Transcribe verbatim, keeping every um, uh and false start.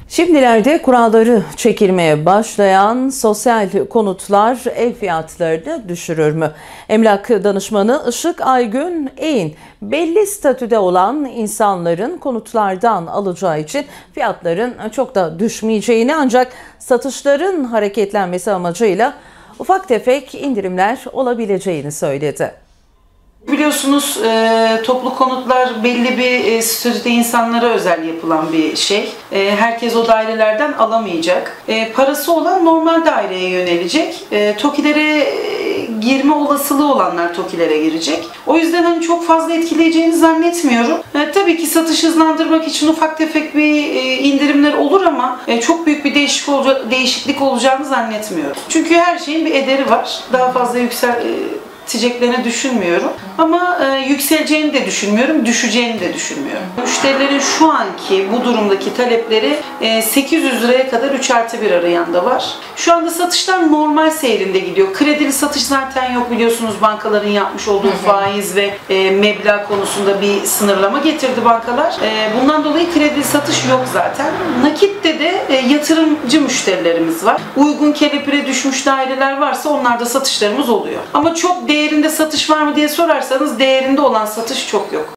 Şimdilerde kuralları çekilmeye başlayan sosyal konutlar ev fiyatlarını düşürür mü? Emlak danışmanı Işık Aygün Eğin, belli statüde olan insanların konutlardan alacağı için fiyatların çok da düşmeyeceğini, ancak satışların hareketlenmesi amacıyla ufak tefek indirimler olabileceğini söyledi. Biliyorsunuz e, toplu konutlar belli bir e, statüde insanlara özel yapılan bir şey. E, herkes o dairelerden alamayacak. E, parası olan normal daireye yönelecek. E, TOKİ'lere e, girme olasılığı olanlar TOKİ'lere girecek. O yüzden hani çok fazla etkileyeceğini zannetmiyorum. E, tabii ki satış hızlandırmak için ufak tefek bir e, indirimler olur ama e, çok büyük bir değişik olca- değişiklik olacağını zannetmiyorum. Çünkü her şeyin bir ederi var. Daha fazla yüksel... E, yükseleceklerini düşünmüyorum. Ama e, yükseleceğini de düşünmüyorum, düşeceğini de düşünmüyorum. Müşterilerin şu anki bu durumdaki talepleri e, sekiz yüz liraya kadar üç artı bir arayanda var. Şu anda satışlar normal seyrinde gidiyor. Kredili satış zaten yok, biliyorsunuz bankaların yapmış olduğu hı hı. faiz ve e, meblağ konusunda bir sınırlama getirdi bankalar. E, bundan dolayı kredili satış yok zaten. Nakitte de e, yatırımcı müşterilerimiz var. Uygun kelepire düşmüş daireler varsa onlarda satışlarımız oluyor. Ama çok değerinde satış var mı diye sorarsanız değerinde olan satış çok yok.